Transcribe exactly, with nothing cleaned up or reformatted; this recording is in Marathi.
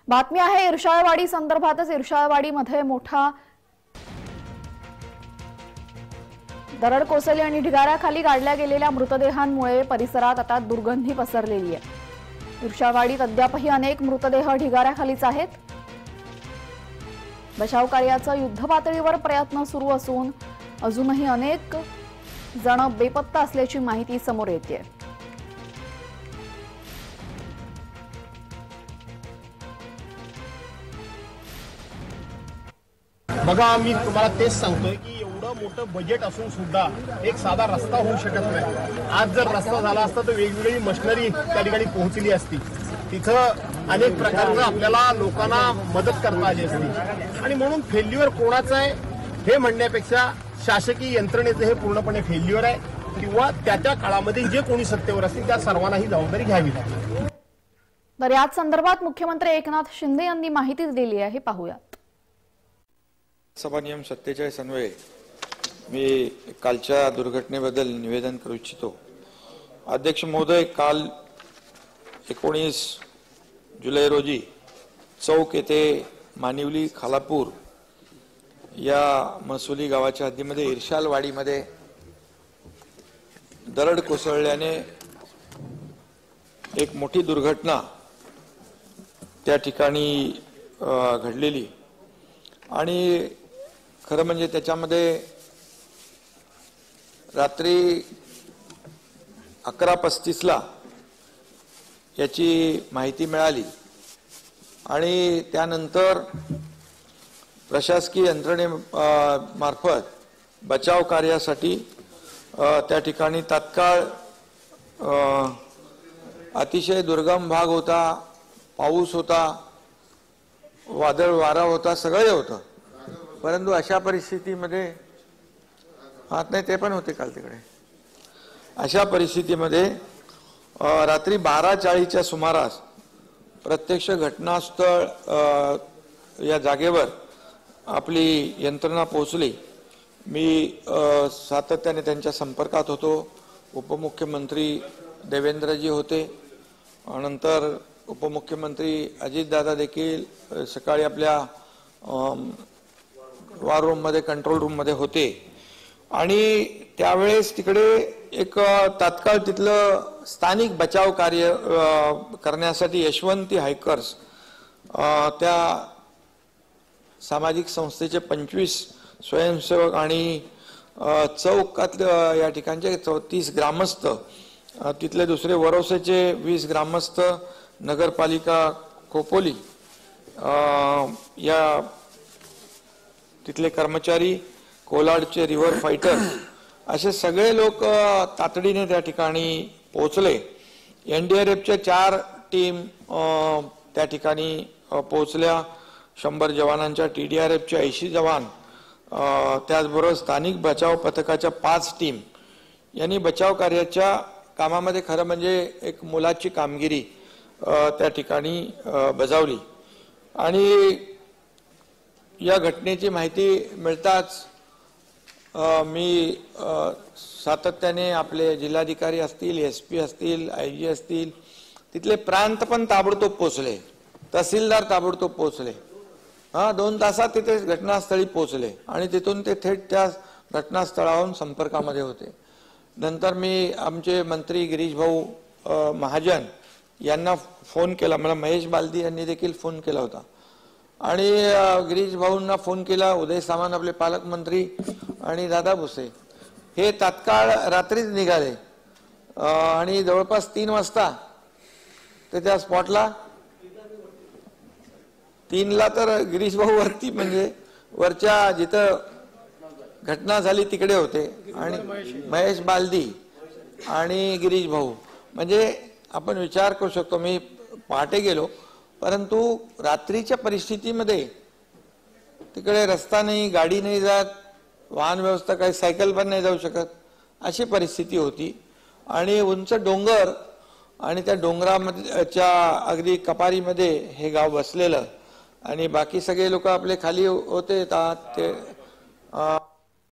बातमी आहे इर्शाळवाडी संदर्भातच। इर्शाळवाडीमध्ये मोठा दरड कोसळली आणि ढिगाऱ्याखाली गाडल्या गेलेल्या मृतदेहांमुळे परिसरात आता दुर्गंधी पसरलेली आहे। इर्शाळवाडीत अद्यापही अनेक मृतदेह ढिगाऱ्याखालीच आहेत। बचाव कार्याचा युद्धपातळीवर प्रयत्न सुरू असून अजूनही अनेक जण बेपत्ता असल्याची माहिती समोर येते। बघा, मी तुम्हाला तेच सांगतोय की एवढं मोठं बजेट असून सुद्धा एक साधा रस्ता होऊ शकत नाही। आज जर रस्ता झाला असता तर वेगवेगळी मशिनरी त्या ठिकाणी पोहोचली असती, तिथं अनेक प्रकारचं आपल्याला लोकांना मदत करता आली असती। आणि म्हणून फेल्युअर कोणाचं आहे हे म्हणण्यापेक्षा शासकीय यंत्रणेचं हे पूर्णपणे फेल्युअर आहे किंवा त्या त्या काळामध्ये जे कोणी सत्तेवर असतील त्या सर्वांना ही जबाबदारी घ्यावी लागेल। तर याच संदर्भात मुख्यमंत्री एकनाथ शिंदे यांनी माहिती दिली आहे, पाहूयात। सभा नियम सत्तेचाळीस अन्वये मी कालच्या दुर्घटनेबद्दल निवेदन करू इच्छितो। अध्यक्ष महोदय, काल एकोणीस जुलै रोजी चौक येथे मानिवली खालापूर या महसुली गावाच्या हद्दीमध्ये इर्शाळवाडीमध्ये दरड कोसळल्याने एक मोठी दुर्घटना त्या ठिकाणी घडलेली आणि खरं म्हणजे त्याच्यामध्ये रात्री अकरा पस्तीस ला याची माहिती मिळाली आणि त्यानंतर प्रशासकीय यंत्रणे मार्फत बचाव कार्यासाठी त्या ठिकाणी तात्काळ अतिशय दुर्गम भाग होता, पाऊस होता, वादळ वारा होता, सगळे होतं। परंतु अशा परिस्थितीमध्ये हात नाही ते पण होते काल तिकडे। अशा परिस्थितीमध्ये रात्री बारा चाळीसच्या सुमारास प्रत्यक्ष घटनास्थळ या जागेवर आपली यंत्रणा पोहोचली। मी सातत्याने त्यांच्या संपर्कात होतो। उपमुख्यमंत्री देवेंद्रजी होते, नंतर उपमुख्यमंत्री अजितदादा देखील सकाळी आपल्या वॉर रूम मध्ये कंट्रोल रूम मध्ये होते आणि त्यावेळेस तिकडे एक तात्काळ तिथलं स्थानिक बचाव कार्य करण्यासाठी यशवंती हायकर्स त्या सामाजिक संस्थेचे पंचवीस स्वयंसेवक आणि चौकातले या ठिकाणचे चौतीस ग्रामस्थ, तिथले दुसरे वरोसेचे वीस ग्रामस्थ, नगरपालिका खोपोली या तिथले कर्मचारी, कोलाडचे रिव्हर फायटर असे सगळे लोक तातडीने त्या ठिकाणी पोहोचले। एनडीआरएफच्या चार टीम त्या ठिकाणी पोहोचल्या, शंभर जवानांच्या, टीडीआरएफच्या ऐंशी जवान, त्याचबरोबर स्थानिक बचाव पथकाच्या पाच टीम यांनी बचाव कार्याच्या कामामध्ये खरं म्हणजे एक मोलाची कामगिरी त्या ठिकाणी बजावली। आणि या घटनेची माहिती मिळताच मी सातत्याने आपले जिल्हाधिकारी असतील, एस पी असतील, आय जी असतील, तिथले प्रांत पण ताबडतोब पोहोचले, तहसीलदार ताबडतोब पोहोचले। हा दोन तासात तिथे घटनास्थळी पोहोचले आणि तिथून ते थेट त्या घटनास्थळावरून संपर्कामध्ये होते। नंतर मी आमचे मंत्री गिरीश भाऊ महाजन यांना फोन केला, मला महेश बालदी यांनी देखील फोन केला होता आणि गिरीश भाऊंना फोन केला, उदय सामंत आपले पालकमंत्री आणि दादा भुसे हे तात्काळ रात्रीच निघाले आणि जवळपास तीन वाजता ते त्या स्पॉटला, तीनला तर गिरीश भाऊ वरती म्हणजे वरच्या जिथं घटना झाली तिकडे होते आणि महेश बालदी आणि गिरीश भाऊ, म्हणजे आपण विचार करू शकतो। मी पहाटे गेलो परंतु रात्रीच्या परिस्थितीमध्ये तिकडे रस्ता नाही, गाडी नाही जात, वाहन व्यवस्था काही, सायकल पण नाही जाऊ शकत, अशी परिस्थिती होती। आणि उंच डोंगर आणि त्या डोंगरामध्येच्या अगदी कपारीमध्ये हे गाव बसलेलं आणि बाकी सगळे लोक आपले खाली होते ते